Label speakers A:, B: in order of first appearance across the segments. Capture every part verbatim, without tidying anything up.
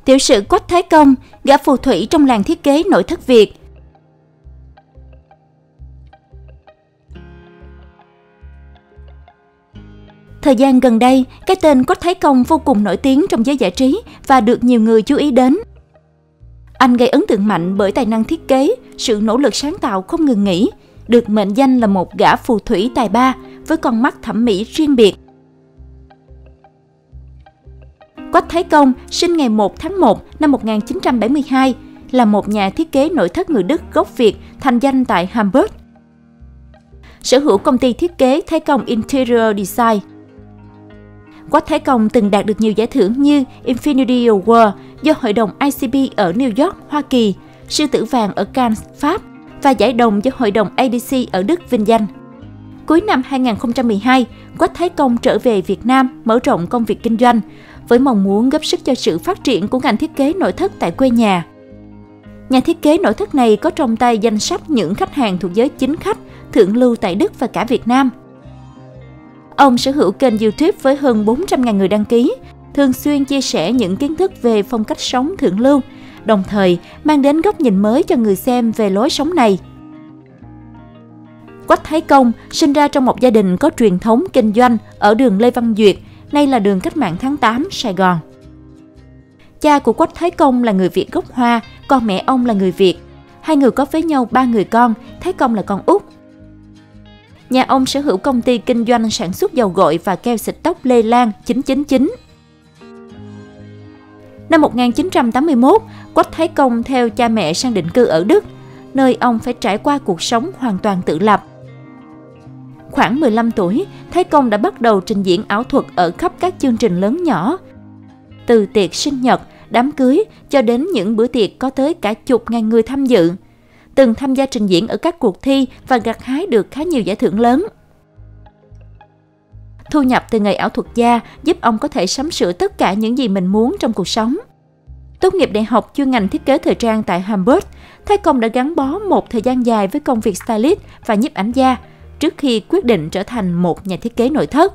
A: Tiểu sử Quách Thái Công, gã phù thủy trong làng thiết kế nội thất Việt. Thời gian gần đây, cái tên Quách Thái Công vô cùng nổi tiếng trong giới giải trí và được nhiều người chú ý đến. Anh gây ấn tượng mạnh bởi tài năng thiết kế, sự nỗ lực sáng tạo không ngừng nghỉ, được mệnh danh là một gã phù thủy tài ba với con mắt thẩm mỹ riêng biệt. Quách Thái Công sinh ngày một tháng một năm một nghìn chín trăm bảy mươi hai, là một nhà thiết kế nội thất người Đức gốc Việt thành danh tại Hamburg. Sở hữu công ty thiết kế Thái Công Interior Design. Quách Thái Công từng đạt được nhiều giải thưởng như Infinity Award do Hội đồng I C B ở New York, Hoa Kỳ, Sư tử vàng ở Cannes, Pháp và giải đồng do Hội đồng A D C ở Đức vinh danh. Cuối năm hai nghìn không trăm mười hai, Quách Thái Công trở về Việt Nam mở rộng công việc kinh doanh, với mong muốn góp sức cho sự phát triển của ngành thiết kế nội thất tại quê nhà. Nhà thiết kế nội thất này có trong tay danh sách những khách hàng thuộc giới chính khách, thượng lưu tại Đức và cả Việt Nam. Ông sở hữu kênh YouTube với hơn bốn trăm nghìn người đăng ký, thường xuyên chia sẻ những kiến thức về phong cách sống thượng lưu, đồng thời mang đến góc nhìn mới cho người xem về lối sống này. Quách Thái Công sinh ra trong một gia đình có truyền thống kinh doanh ở đường Lê Văn Duyệt, nay là đường Cách mạng tháng tám, Sài Gòn. Cha của Quách Thái Công là người Việt gốc Hoa, còn mẹ ông là người Việt. Hai người có với nhau ba người con, Thái Công là con út. Nhà ông sở hữu công ty kinh doanh sản xuất dầu gội và keo xịt tóc Lê Lan chín chín chín. Năm một nghìn chín trăm tám mươi mốt, Quách Thái Công theo cha mẹ sang định cư ở Đức, nơi ông phải trải qua cuộc sống hoàn toàn tự lập. Khoảng mười lăm tuổi, Thái Công đã bắt đầu trình diễn ảo thuật ở khắp các chương trình lớn nhỏ. Từ tiệc sinh nhật, đám cưới cho đến những bữa tiệc có tới cả chục ngàn người tham dự. Từng tham gia trình diễn ở các cuộc thi và gặt hái được khá nhiều giải thưởng lớn. Thu nhập từ nghề ảo thuật gia giúp ông có thể sắm sửa tất cả những gì mình muốn trong cuộc sống. Tốt nghiệp đại học chuyên ngành thiết kế thời trang tại Hamburg, Thái Công đã gắn bó một thời gian dài với công việc stylist và nhiếp ảnh gia trước khi quyết định trở thành một nhà thiết kế nội thất.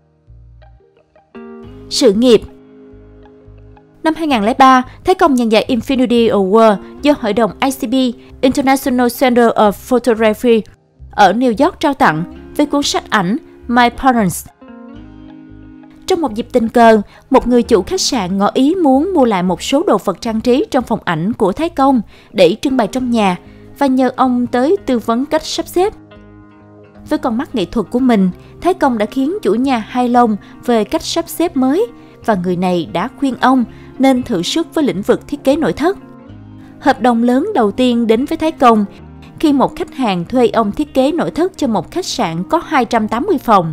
A: Sự nghiệp. Năm hai nghìn không trăm lẻ ba, Thái Công nhận giải Infinity Award do Hội đồng I C B International Center of Photography ở New York trao tặng với cuốn sách ảnh My Parents. Trong một dịp tình cờ, một người chủ khách sạn ngỏ ý muốn mua lại một số đồ vật trang trí trong phòng ảnh của Thái Công để trưng bày trong nhà và nhờ ông tới tư vấn cách sắp xếp. Với con mắt nghệ thuật của mình, Thái Công đã khiến chủ nhà hài lòng về cách sắp xếp mới và người này đã khuyên ông nên thử sức với lĩnh vực thiết kế nội thất. Hợp đồng lớn đầu tiên đến với Thái Công khi một khách hàng thuê ông thiết kế nội thất cho một khách sạn có hai trăm tám mươi phòng.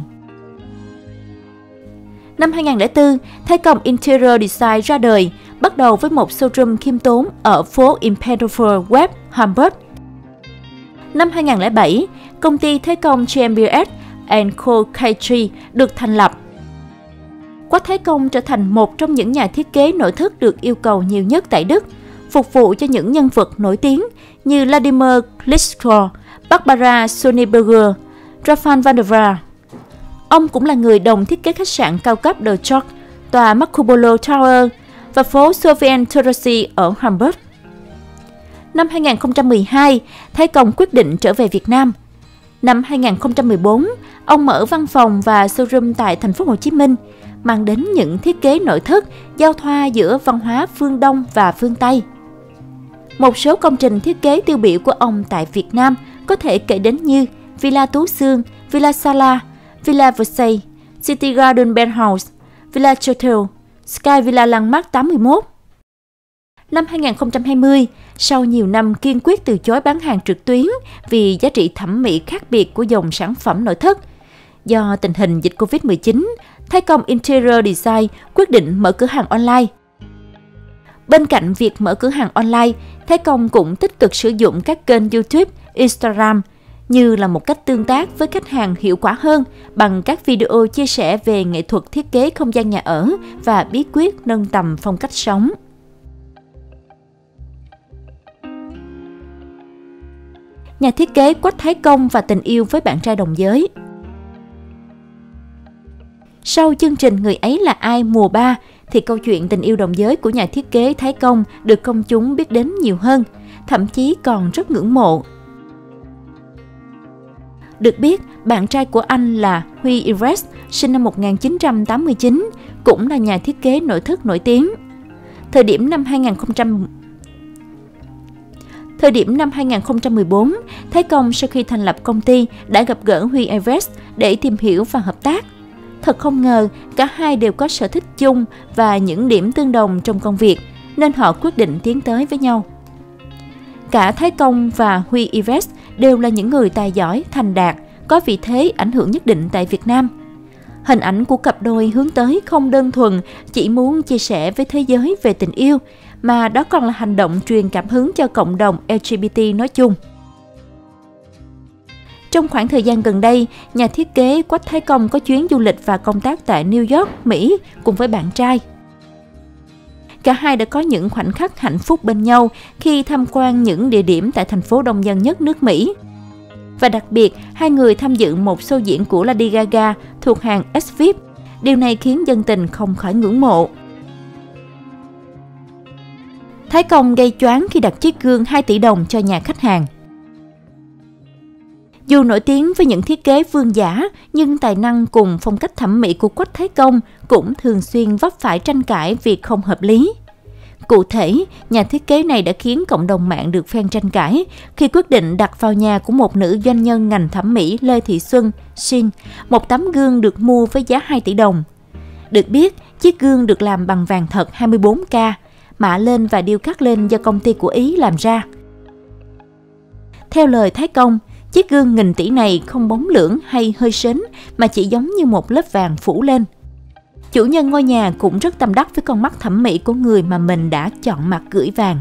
A: Năm hai nghìn không trăm lẻ bốn, Thái Công Interior Design ra đời, bắt đầu với một showroom khiêm tốn ở phố Imperial West, Hamburg. Năm hai nghìn không trăm lẻ bảy, công ty Thái Công G M B S and Co Catering được thành lập. Quách Thái Công trở thành một trong những nhà thiết kế nội thất được yêu cầu nhiều nhất tại Đức, phục vụ cho những nhân vật nổi tiếng như Vladimir Klitschko, Barbara Schöneberger, Rafael van der Vaart. Ông cũng là người đồng thiết kế khách sạn cao cấp The George, tòa Marco Polo Tower và phố Sofian Terrace ở Hamburg. Năm hai nghìn không trăm mười hai, Thái Công quyết định trở về Việt Nam. Năm hai nghìn không trăm mười bốn, ông mở văn phòng và showroom tại thành phố Hồ Chí Minh, mang đến những thiết kế nội thất giao thoa giữa văn hóa phương Đông và phương Tây. Một số công trình thiết kế tiêu biểu của ông tại Việt Nam có thể kể đến như Villa Tú Xương, Villa Sala, Villa Versailles, City Garden Penthouse, Villa Chotel, Sky Villa Landmark tám mươi mốt. Năm hai nghìn không trăm hai mươi, sau nhiều năm kiên quyết từ chối bán hàng trực tuyến vì giá trị thẩm mỹ khác biệt của dòng sản phẩm nội thất, do tình hình dịch Covid mười chín, Thái Công Interior Design quyết định mở cửa hàng online. Bên cạnh việc mở cửa hàng online, Thái Công cũng tích cực sử dụng các kênh YouTube, Instagram như là một cách tương tác với khách hàng hiệu quả hơn bằng các video chia sẻ về nghệ thuật thiết kế không gian nhà ở và bí quyết nâng tầm phong cách sống. Nhà thiết kế Quách Thái Công và tình yêu với bạn trai đồng giới. Sau chương trình Người ấy là ai mùa ba, thì câu chuyện tình yêu đồng giới của nhà thiết kế Thái Công được công chúng biết đến nhiều hơn, thậm chí còn rất ngưỡng mộ. Được biết, bạn trai của anh là Huy Everest, sinh năm một nghìn chín trăm tám mươi chín, cũng là nhà thiết kế nội thất nổi tiếng. Thời điểm năm hai nghìn không trăm Thời điểm năm hai nghìn không trăm mười bốn, Thái Công sau khi thành lập công ty đã gặp gỡ Huy Everest để tìm hiểu và hợp tác. Thật không ngờ, cả hai đều có sở thích chung và những điểm tương đồng trong công việc, nên họ quyết định tiến tới với nhau. Cả Thái Công và Huy Everest đều là những người tài giỏi, thành đạt, có vị thế ảnh hưởng nhất định tại Việt Nam. Hình ảnh của cặp đôi hướng tới không đơn thuần chỉ muốn chia sẻ với thế giới về tình yêu, mà đó còn là hành động truyền cảm hứng cho cộng đồng L G B T nói chung. Trong khoảng thời gian gần đây, nhà thiết kế Quách Thái Công có chuyến du lịch và công tác tại New York, Mỹ cùng với bạn trai. Cả hai đã có những khoảnh khắc hạnh phúc bên nhau khi tham quan những địa điểm tại thành phố đông dân nhất nước Mỹ. Và đặc biệt, hai người tham dự một show diễn của Lady Gaga thuộc hàng S V I P. Điều này khiến dân tình không khỏi ngưỡng mộ. Thái Công gây choáng khi đặt chiếc gương hai tỷ đồng cho nhà khách hàng. Dù nổi tiếng với những thiết kế vương giả, nhưng tài năng cùng phong cách thẩm mỹ của Quách Thái Công cũng thường xuyên vấp phải tranh cãi vì không hợp lý. Cụ thể, nhà thiết kế này đã khiến cộng đồng mạng được phen tranh cãi khi quyết định đặt vào nhà của một nữ doanh nhân ngành thẩm mỹ Lê Thị Xuân, Shin, một tấm gương được mua với giá hai tỷ đồng. Được biết, chiếc gương được làm bằng vàng thật hai mươi bốn ca, mạ lên và điêu khắc lên do công ty của Ý làm ra. Theo lời Thái Công, chiếc gương nghìn tỷ này không bóng lưỡng hay hơi sến mà chỉ giống như một lớp vàng phủ lên. Chủ nhân ngôi nhà cũng rất tâm đắc với con mắt thẩm mỹ của người mà mình đã chọn mặt gửi vàng.